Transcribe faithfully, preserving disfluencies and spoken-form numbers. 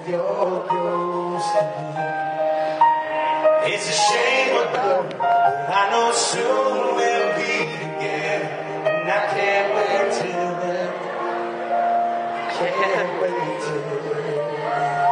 you're close to me. It's a shame about it, but I know soon we'll be together. And I can't wait till then. Can't wait till then.